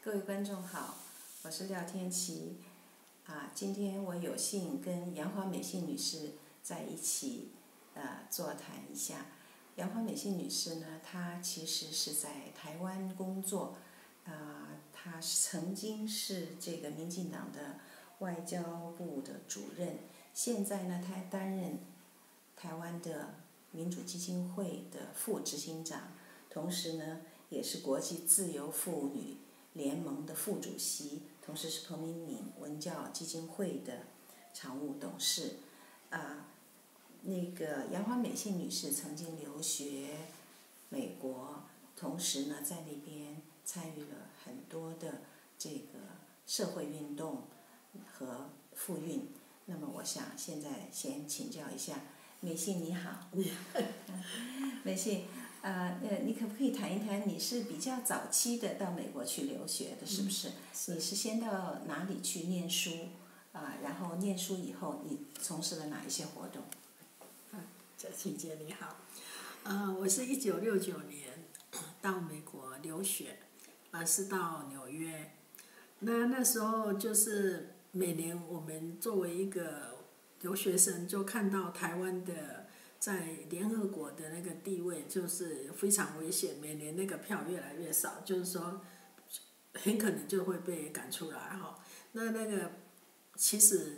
各位观众好，我是廖天琪。今天我有幸跟杨华美信女士在一起座谈一下。杨华美信女士呢，她其实是在台湾工作，她曾经是这个民进党的外交部的主任，现在呢，她担任台湾的民主基金会的副执行长，同时呢，也是国际自由妇女联盟的副主席，同时是彭明敏文教基金会的常务董事。那个杨华美信女士曾经留学美国，同时呢，在那边参与了很多的这个社会运动和妇运。那么，我想现在先请教一下美信，你好。美信。你可不可以谈一谈，你是比较早期的到美国去留学的，是不是？ 是。 你是先到哪里去念书？然后念书以后，你从事了哪一些活动？ 晴姐你好，我是1969年到美国留学，是到纽约。那时候就是每年我们作为一个留学生，就看到台湾的在联合国的那个地位就是非常危险，每年那个票越来越少，就是说很可能就会被赶出来哈。那个其实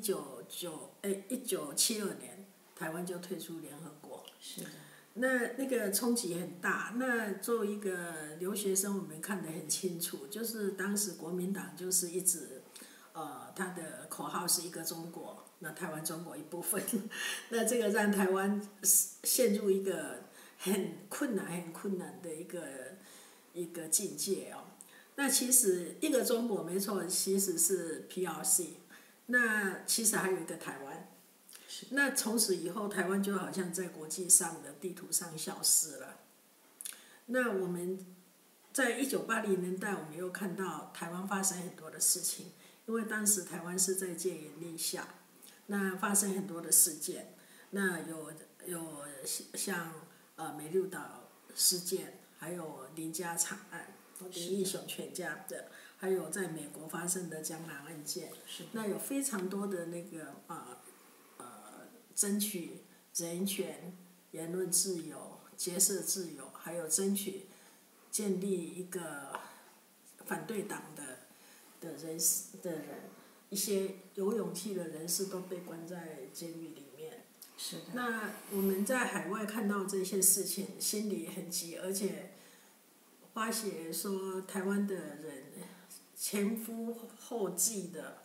1972年台湾就退出联合国， 是的。 那个冲击很大。那作为一个留学生，我们看得很清楚，就是当时国民党就是一直他的口号是一个中国，那台湾中国一部分，那这个让台湾陷入一个很困难的一个境界哦。那其实一个中国没错，其实是 PRC， 那其实还有一个台湾。那从此以后，台湾就好像在国际上的地图上消失了。那我们在1980年代，我们又看到台湾发生很多的事情，因为当时台湾是在戒严令下，那发生很多的事件，那有像美丽岛事件，还有林家惨案，林义雄全家的，还有在美国发生的江南案件，那有非常多的那个争取人权、言论自由、结社自由，还有争取建立一个反对党的人，一些有勇气的人士都被关在监狱里面。 是的。 那我们在海外看到这些事情，心里很急，而且发现说台湾的人前赴后继的，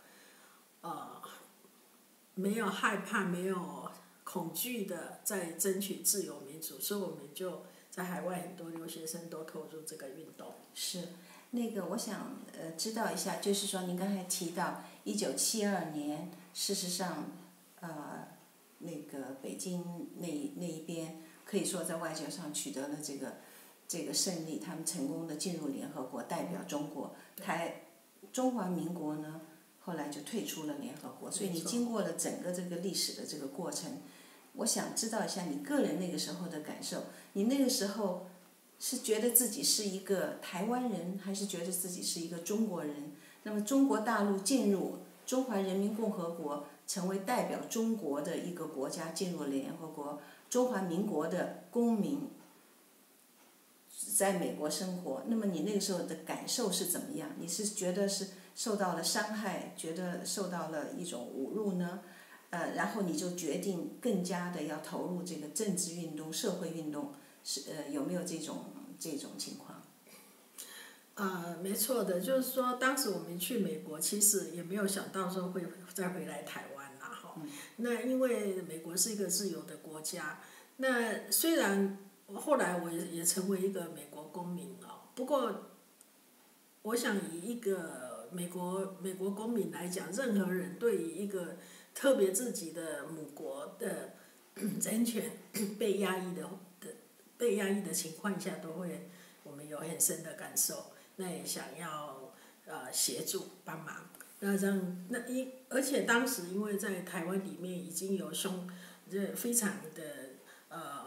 没有害怕，没有恐惧的在争取自由民主，所以我们就在海外很多留学生都投入这个运动。 是，那个我想知道一下，就是说您刚才提到1972年，事实上那个北京那一边可以说在外交上取得了这个胜利，他们成功的进入联合国，代表中国。中华民国呢，后来就退出了联合国，所以你经过了整个这个历史的这个过程，我想知道一下你个人那个时候的感受。你那个时候是觉得自己是一个台湾人，还是觉得自己是一个中国人？那么中国大陆进入中华人民共和国，成为代表中国的一个国家，进入了联合国，中华民国的公民在美国生活，那么你那个时候的感受是怎么样？你是觉得是受到了伤害，觉得受到了一种侮辱呢？然后你就决定更加的要投入这个政治运动、社会运动，有没有这种情况？ 没错的，就是说当时我们去美国，其实也没有想到说会再回来台湾啦哈。那因为美国是一个自由的国家，那虽然后来我也成为一个美国公民了，不过我想以一个美国公民来讲，任何人对于一个特别自己的母国的人权被压抑的情况下，我们有很深的感受，那也想要协助帮忙，而且当时因为在台湾里面已经有非常的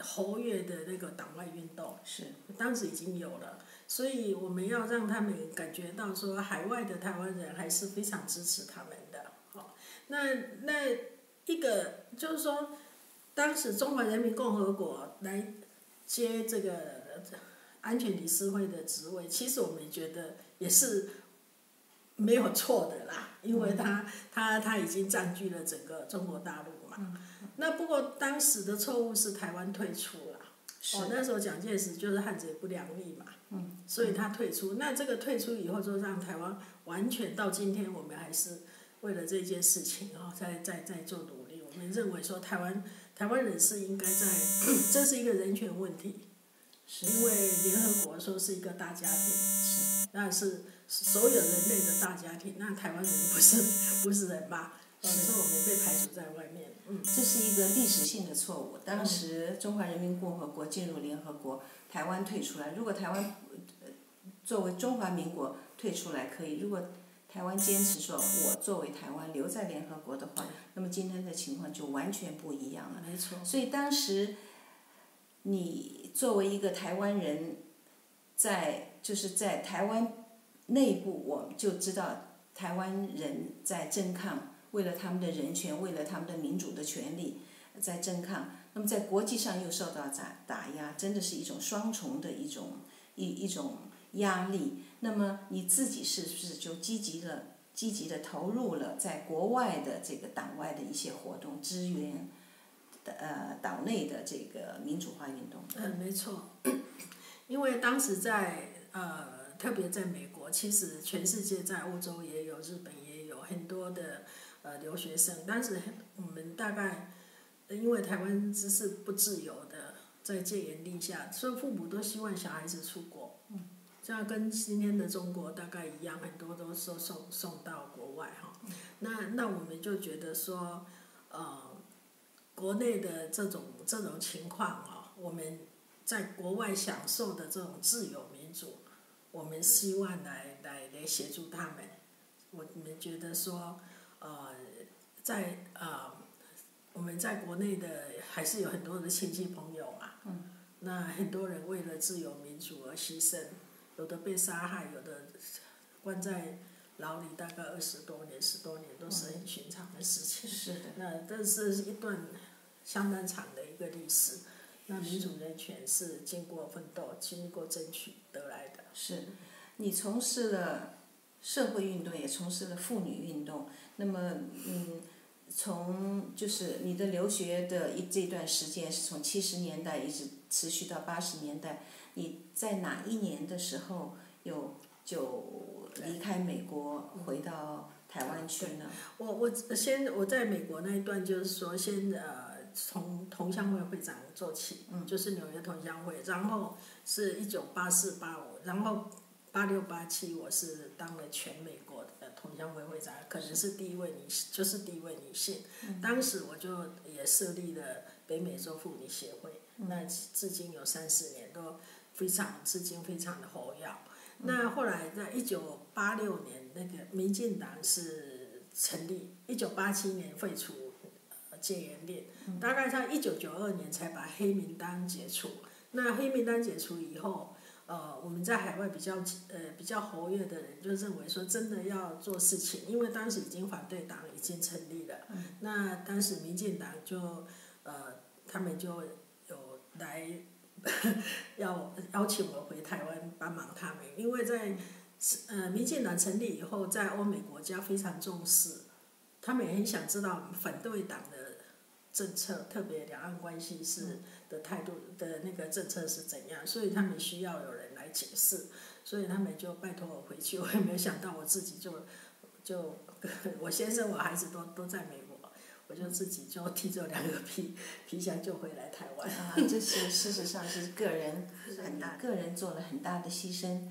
活跃的那个党外运动， 是当时已经有了，所以我们要让他们感觉到说，海外的台湾人还是非常支持他们的。好，那一个就是说，当时中华人民共和国来接这个安全理事会的职位，其实我们觉得也是没有错的啦，因为他已经占据了整个中国大陆嘛。那不过当时的错误是台湾退出了。那时候蒋介石就是汉贼不两立嘛，所以他退出。那这个退出以后，就让台湾完全到今天，我们还是为了这件事情在做努力。我们认为说台湾人是应该在，这是一个人权问题，因为联合国说是一个大家庭，那是所有人类的大家庭，那台湾人不是人吧？所以我们被排除在外面。 这是一个历史性的错误。当时中华人民共和国进入联合国，台湾退出来。如果台湾作为中华民国退出来可以，如果台湾坚持说我作为台湾留在联合国的话，那么今天的情况就完全不一样了。 没错。 所以当时你作为一个台湾人，在台湾内部，我们就知道台湾人在争抗。为了他们的人权，为了他们的民主的权利，在争抗。那么在国际上又受到打压，真的是一种双重的一种压力。那么你自己是不是就积极的投入了在国外的这个党外的一些活动，支援岛内的这个民主化运动？ 没错，因为当时特别在美国，其实全世界在欧洲也有，日本也有很多的。留学生，当时我们大概因为台湾知识不自由的，在戒严令下，所以父母都希望小孩子出国。这样跟今天的中国大概一样，很多都送到国外哈。那我们就觉得说，国内的这种情况我们在国外享受的这种自由民主，我们希望来协助他们。我们觉得说。我们在国内的还是有很多的亲戚朋友嘛，那很多人为了自由民主而牺牲，有的被杀害，有的关在牢里大概10多年、10多年都是很寻常的事情。 是的。 那这是一段相当长的一个历史。那民主人权是经过奋斗、经过争取得来的。 是，你从事了社会运动，也从事了妇女运动。那么，从就是你的留学的这段时间是从70年代一直持续到80年代，你在哪一年的时候就离开美国回到台湾去呢？ 我在美国那一段就是说从同乡会会长做起，就是纽约同乡会，然后是1984、85，然后86、87我是当了全美国的同乡会会长，可能是第一位女性。当时我就也设立了北美洲妇女协会，那至今有30年，都至今非常的活跃。那后来在1986年，那个民进党是成立，1987年废除戒严令，大概在1992年才把黑名单解除。那黑名单解除以后，我们在海外比较活跃的人就认为说，真的要做事情，因为当时已经反对党已经成立了。那当时民进党就他们就有来邀请我回台湾帮忙他们，因为在民进党成立以后，在欧美国家非常重视，他们也很想知道反对党的政策，特别两岸关系的态度的那个政策是怎样，所以他们需要有人来解释，所以他们就拜托我回去。我也没有想到我自己就我先生我孩子都在美国，我就自己就提着2个皮箱就回来台湾。 这是事实上是个人做了很大的牺牲。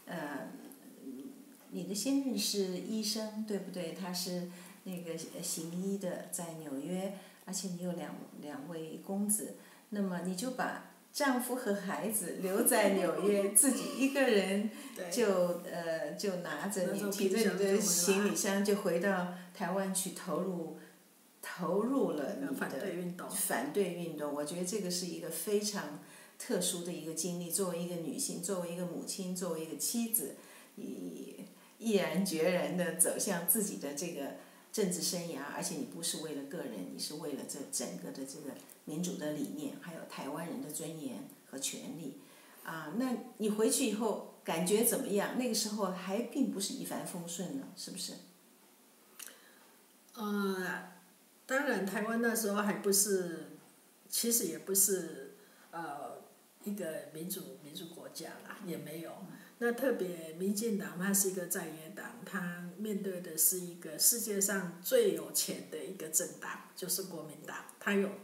你的先生是医生，对不对？他是那个行医的，在纽约，而且你有两位公子，那么你就把丈夫和孩子留在纽约，自己一个人就拿着你提着你的行李箱就回到台湾去投投入了你的反对运动。 反对运动，我觉得这个是一个非常特殊的一个经历。作为一个女性，作为一个母亲，作为一个妻子，你毅然决然地走向自己的这个政治生涯，而且你不是为了个人，你是为了这整个的这个民主的理念，还有台湾人的尊严和权利。那你回去以后感觉怎么样？那个时候还并不是一帆风顺呢，是不是？ 当然，台湾那时候还不是，其实也不是一个民主国家啦，也没有。那特别民进党它是一个在野党，它面对的是一个世界上最有钱的一个政党，就是国民党。它有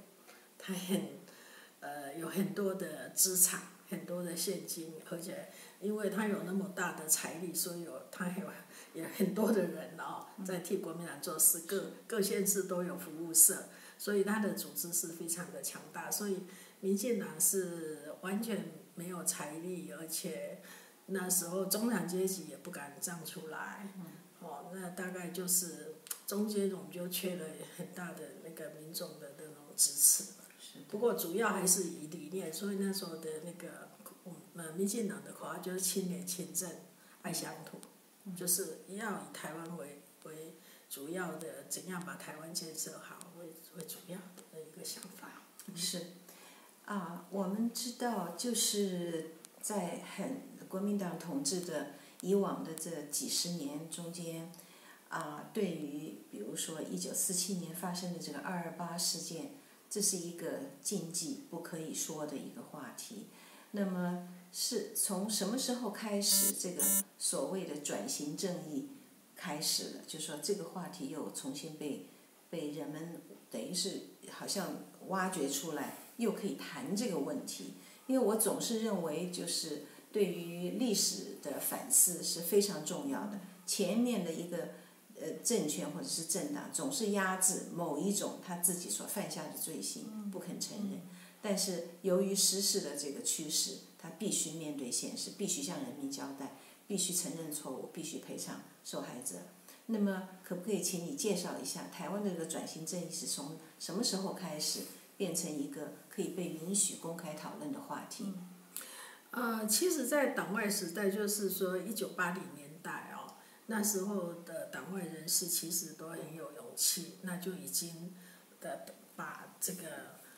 很多的资产，很多的现金，而且因为它有那么大的财力，所以它也很多的人在替国民党做事，各县市都有服务社，所以它的组织是非常的强大。所以民进党是完全没有财力，而且那时候中产阶级也不敢站出来。那大概就是中间我们就缺了很大的那个民众的那种支持。不过主要还是以理念，所以那时候的那个民进党的口号就是清廉勤政爱乡土，就是要以台湾为主要的，怎样把台湾建设好为主要的一个想法。 是，我们知道就是在国民党统治的以往的这几十年中间，对于比如说1947年发生的这个228事件，这是一个禁忌不可以说的一个话题。那么是从什么时候开始这个所谓的转型正义开始了？就说这个话题又重新被人们等于是好像挖掘出来，又可以谈这个问题。因为我总是认为，就是对于历史的反思是非常重要的。前面的一个政权或者是政党总是压制某一种他自己所犯下的罪行，不肯承认。但是由于时事的这个趋势，他必须面对现实，必须向人民交代，必须承认错误，必须赔偿受害者。那么可不可以请你介绍一下台湾的这个转型正义是从什么时候开始变成一个可以被允许公开讨论的话题？ 其实，在党外时代，就是说1980年代那时候的党外人士其实都很有勇气，那就已经把这个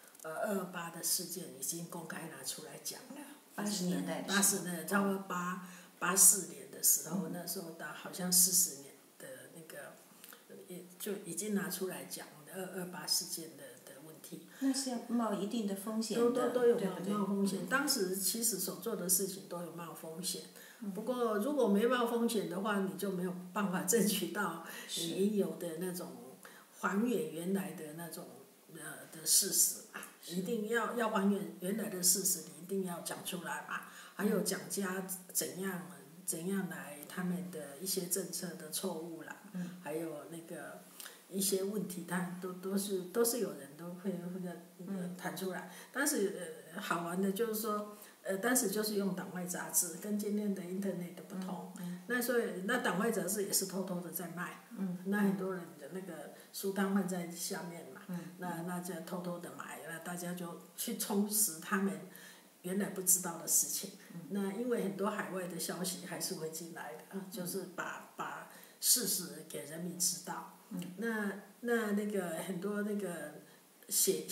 228的事件已经公开拿出来讲了。 80年代的时候，80年代，差不多84年的时候，那时候好像40年的那个，就已经拿出来讲228事件的问题。 那是要冒一定的风险的， 都有冒风险。当时其实所做的事情都有冒风险。不过如果没冒风险的话，你就没有办法争取到你应有的那种还原原来的那种的事实嘛。一定要还原原来的事实，你一定要讲出来嘛。还有蒋家怎样来他们的一些政策的错误啦，还有那个一些问题，它都是有人都会谈出来。但是好玩的就是说，当时就是用党外杂志，跟今天的 Internet 的不同。那所以那党外杂志也是偷偷的在卖。那很多人的那个书单放在下面嘛，那就偷偷的买，那大家就去充实他们原来不知道的事情。那因为很多海外的消息还是会进来的，就是把事实给人民知道。那个很多那个写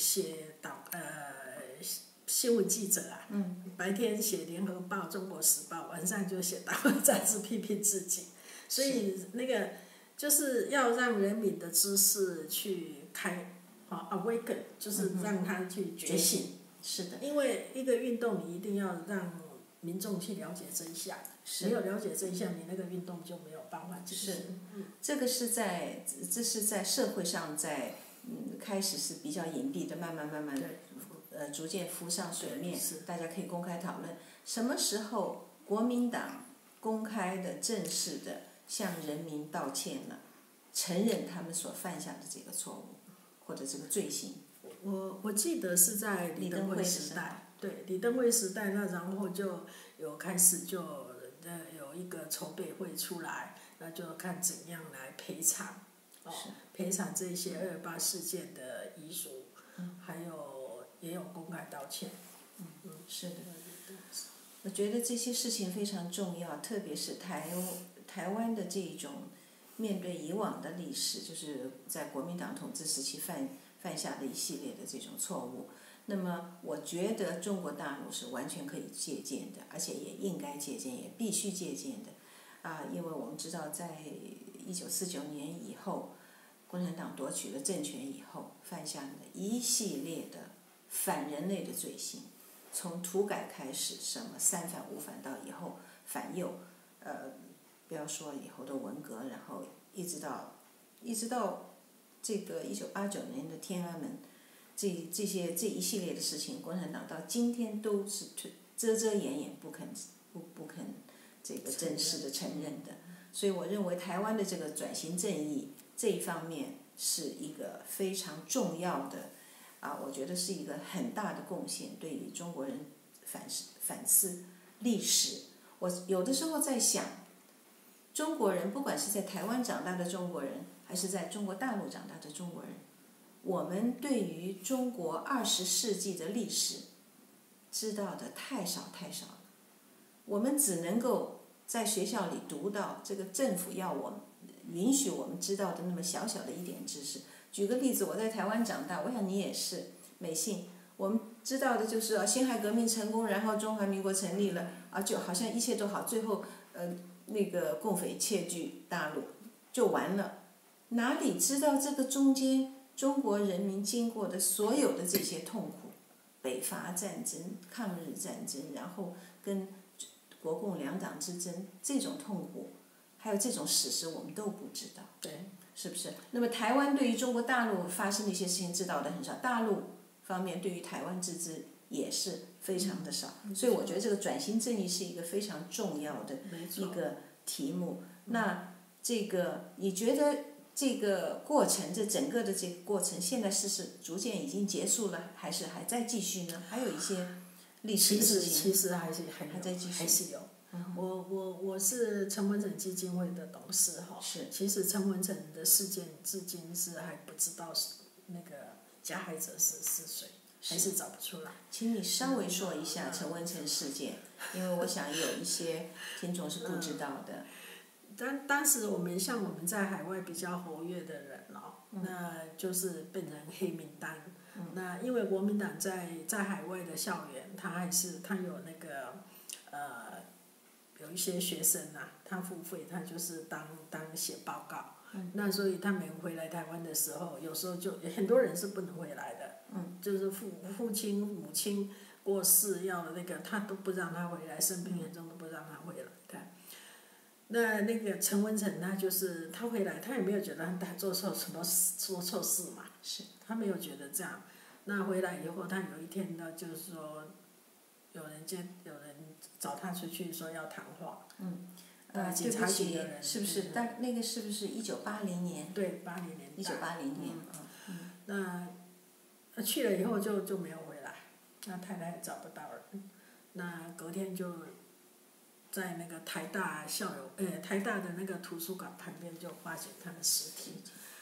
新闻记者白天写《联合报》《中国时报》，晚上就写党外杂志批评自己。所以那个就是要让人民的知识去awaken， 就是让他去觉醒。 是的。 因为一个运动，你一定要让民众去了解真相。没有了解真相，你那个运动就没有办法进行。 这是在社会上开始是比较隐蔽的，慢慢逐渐浮上水面，大家可以公开讨论。什么时候国民党公开的正式的向人民道歉了，承认他们所犯下的这个错误或者这个罪行？ 我记得是在李登辉时代，对，李登辉时代，那然后就有开始就有一个筹备会出来，那就看怎样来赔偿赔偿这些228事件的遗属，还有也有公开道歉。 是的。我觉得这些事情非常重要，特别是台湾的这种面对以往的历史，就是在国民党统治时期犯下的一系列的这种错误。那么我觉得中国大陆是完全可以借鉴的，而且也应该借鉴，也必须借鉴的。因为我们知道，在1949年以后，共产党夺取了政权以后，犯下了一系列的反人类的罪行。从土改开始，什么三反五反到以后反右，不要说以后的文革，然后一直到这个1989年的天安门，这一系列的事情，共产党到今天都是遮遮掩掩，不肯这个正式的承认的。所以我认为台湾的这个转型正义这一方面是一个非常重要的。我觉得是一个很大的贡献，对于中国人反思历史。我有的时候在想，中国人不管是在台湾长大的中国人，还是在中国大陆长大的中国人，我们对于中国20世纪的历史知道的太少太少了。我们只能够在学校里读到这个政府要我们允许我们知道的那么小小的一点知识。举个例子，我在台湾长大，我想你也是，美信，我们知道的就是辛亥革命成功，然后中华民国成立了，就好像一切都好，最后那个共匪窃据大陆就完了，哪里知道这个中间中国人民经过的所有的这些痛苦，北伐战争、抗日战争，然后跟国共两党之争，这种痛苦，还有这种史实我们都不知道。 对。 是不是？那么台湾对于中国大陆发生的一些事情知道的很少，大陆方面对于台湾自治也是非常的少，所以我觉得这个转型正义是一个非常重要的一个题目。那这个你觉得这个过程，这整个的这个过程，现在是逐渐已经结束了，还是还在继续呢？还有一些历史的事情， 其实还在继续， 还是有。我是陈文成基金会的董事哈。 是。 其实陈文成的事件至今是还不知道那个加害者是谁，还是找不出来。 请你稍微说一下陈文成事件，因为我想有一些听众是不知道的。 当时我们在海外比较活跃的人那就是变成黑名单。那因为国民党在海外的校园，他有那个有一些学生他付费，他就是当写报告。那所以他们回来台湾的时候，有时候就很多人是不能回来的。就是父亲母亲过世要那个，他都不让他回来，生病严重都不让他回来。那个陈文成他回来，他也没有觉得他做错事嘛。 是。 他没有觉得这样。那回来以后，他有一天呢，就是说有人找他出去说要谈话。 对不起，是不是？那个是不是1980年？ 对，80年代。 1980年。 那去了以后就没有回来，那太太也找不到人。那隔天就在那个台大的那个图书馆旁边就发现他的尸体。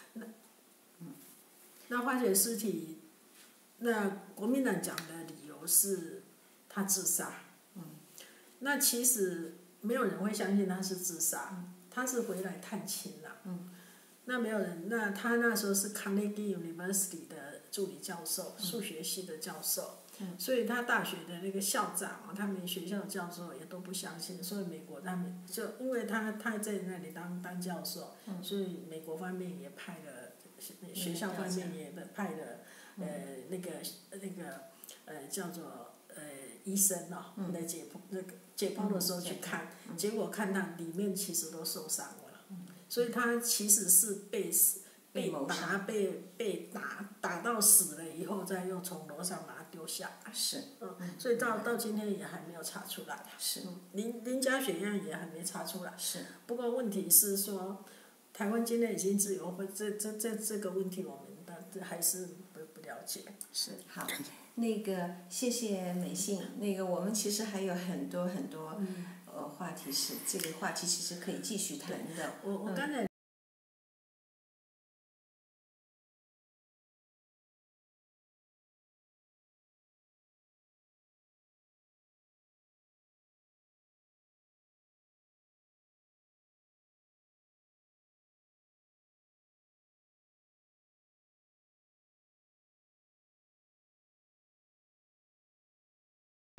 那发现尸体，那国民党讲的理由是他自杀。那其实没有人会相信他是自杀，他是回来探亲啦。那没有人，那他那时候是 Carnegie University 的助理教授，数学系的教授。所以他大学的那个校长他们学校的教授也都不相信，所以美国他们就因为他在那里当教授，所以美国方面也派了，学校方面也派了那个叫做医生来解剖的时候去看，结果看他里面其实都受伤了，所以他其实是被打到死了以后，再又从楼上把他丢下来。 是。 所以到今天也还没有查出来。 是。 磷钾血样也还没查出来。 是。 不过问题是说，台湾今天已经自由会，这个问题我们还是不了解。 是。好，那个谢谢美信。那个我们其实还有很多很多话题是这个话题其实可以继续谈的。 我刚才。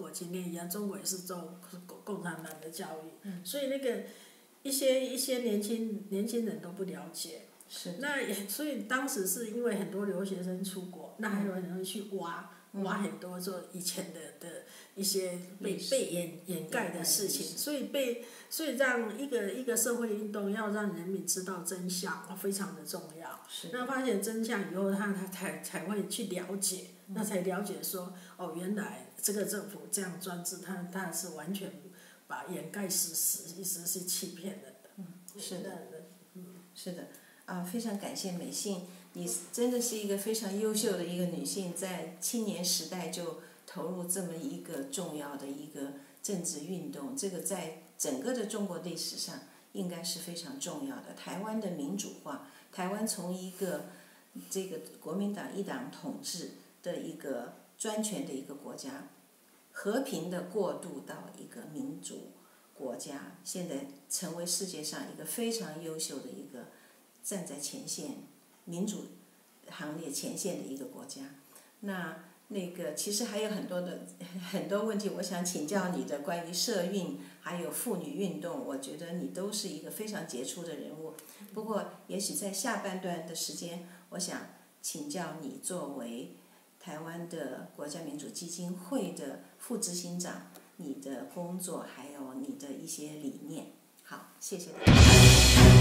国今天一样，中国也是走共产党的教育，所以那个一些年轻人都不了解。 是。 所以当时是因为很多留学生出国，那还有很多人去挖很多做以前的一些被掩盖的事情，所以让一个社会运动要让人民知道真相，非常的重要。那发现真相以后，他才会去了解，那才了解说，哦，原来这个政府这样专制，他是完全把掩盖事实，一直是欺骗人的。 是的，是的。非常感谢美信，你真的是一个非常优秀的一个女性，在青年时代就投入这么一个重要的一个政治运动，这个在整个的中国历史上应该是非常重要的。台湾的民主化，台湾从一个这个国民党一党统治的一个专权的一个国家，和平的过渡到一个民主国家，现在成为世界上一个非常优秀的一个站在前线民主行列前线的一个国家。那个其实还有很多问题，我想请教你的，关于社运还有妇女运动，我觉得你都是一个非常杰出的人物。不过也许在下半段的时间，我想请教你作为台湾的国家民主基金会的副执行长，你的工作还有你的一些理念。好，谢谢大家。